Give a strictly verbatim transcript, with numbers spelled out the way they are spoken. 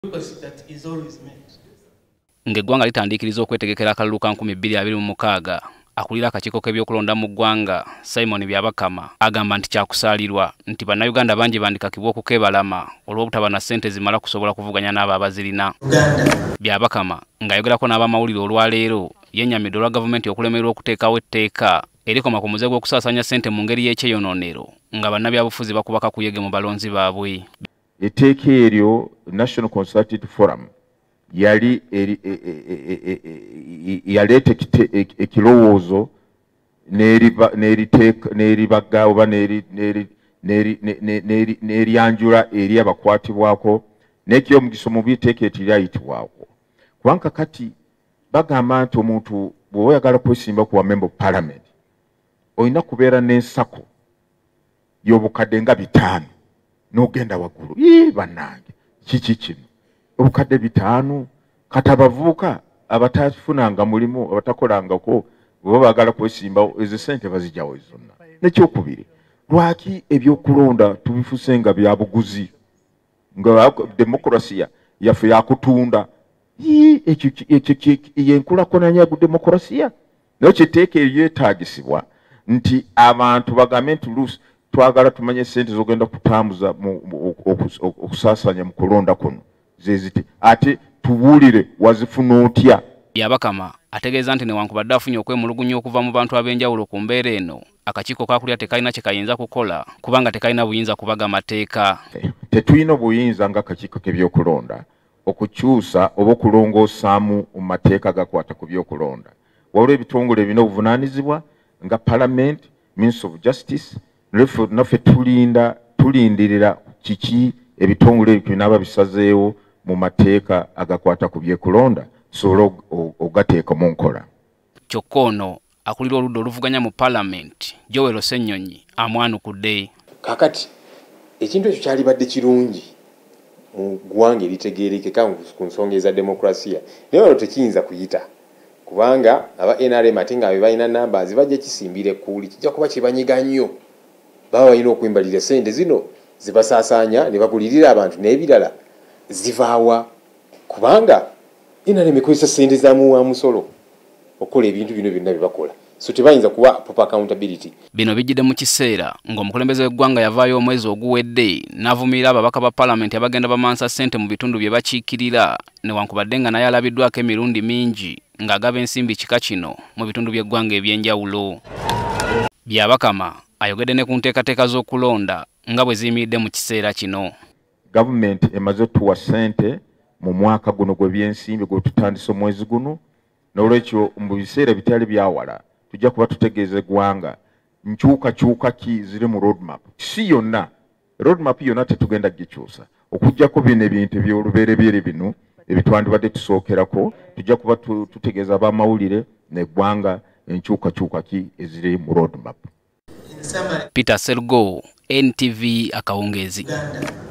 Ng'eggwanga litandikiriza okwetegekera akalulu ka nkumi bbiri abiri mu mukaaga, akulira akakiiko k'ebyokulonda mu ggwanga Simon Byabakama agamba nti kyakusaalirwa nti bannayuganda bangi bandikakibwa okukebalama olw'obutaba na ssente zimala kusobola kuvuganya n'abo abazirina. Byabakama ng'ayogerako n'abamawulire olwaleero yennyamidde olwa gavumenti okulemererwa okuteekawo etteeka erikoma ku muze gw'okusaasanya ssente mu ngeri y'ekyeyonoonero nga bannabyabufuzi bakubaka kuyege mu balonzi baabwe. Etteeka eryo National Consultative Forum yali yaleeta ekirowoozo n'eribagga oba n'eryanjula eri abakwatibwako n'eky'omugisa mu by'etteeka eryo lyayitibwako. Kubanga kati bagamba nti omuntu bw'oba oyagala kwesimba ku Member of Parliament olina kubeera n'ensako y'obukadde nga bitaano n'ogenda waggulu. Yee bannange kiki kino obukadde bitaano kati abavubuka abatafunanga mulimu abatakolangako bwe baagala kwesimbawo ezo ssente bazigyawo zonna. N'ekyokubiri lwaki ebyokulonda tubifuse nga bya buguzi nga demokrasiya yaffe yakutunda. Ekyo yenkulakulanya ya demokrasiya naye kiteeka eryetaagisibwa nti abantu bagambe nti luusi twagala tumanye ssente z'ogenda kutambuza okusaasanya mu kulonda kuno zeziti ate tubuulire wazifuna otya. Byabakama ategeeza nti newankubadde afunye okwemulugunya okuva mu bantu ab'enjawulo ku mbeera eno, akakiiko kakulya tekalina kye kayinza kukola kubanga tekalina buyinza kubaga mateeka. Tetulina buyinza ng'akakiiko k'ebyokulonda okukyusa oba okulongoosaamu mu mateeka agakwata ku byokulonda. Waliwo ebitongole ebirina obuvunaanyizibwa nga Parliament, Ministry of Justice, naffe tulinda tulindirira kiki ebitongole ebyo binaaba bisazeewo mu mateeka agakwata ku byekulonda sobola ogateeka mu nkola. Kyokka ono akulira oludda oluvuganya mu Parliament Joel Ssennyonyi amwanukudde. Kakati ekintu ekyo kyalibadde kirungi mu ggwanga eritegeerekeka ku nsonga eza demokrasiya naye olwo tekiyinza kuyita kubanga aba N R M ate nga balina numbers bajja kisimbire kuuli kijja kuba kibanyiga nnyo. Baba balina okwimbalira ssente zino zibasaasaanya ne bagulirira abantu n'ebirala zivaawa kubanga N R M ekozesa ssente za muwa musolo okukola ebintu bino byonna bye bakola, so tebayinza kuba proper accountability. Bino bijjidde mu kiseera ng'omukulembeze w'eggwanga yavaayo omwezi oguwedde n'avumirira ababaka ba Parliament abagenda bamansa ssente mu bitundu bye bakiikirira newankubadde nga naye alabiddwako emirundi mingi ng'agaba ensimbi kika kino mu bitundu by'eggwanga eby'enjawulo. Byabakama ayogedde ne ku nteekateeka z'okulonda nga bwe ziyimiridde mu kiseera kino. Gavumenti emaze tuwa ssente mu mwaka guno gw'ebyensimbi gwe tutandise omwezi guno, n'olwekyo mu biseera bitali byawala tujja kuba tutegeeza eggwanga nkyukakyuka ki ziri mu roadmap. Si yonna roadmap yonna tetugenda gikyusa okuggyako bino ebintu eby'olubereberye bino ebitwandibadde tusookerako, tujja kuba tutegeeza ab'amawulire n'eggwanga enkyukakyuka ki eziri mu roadmap. Peter Sergo, N T V Akawungeezi.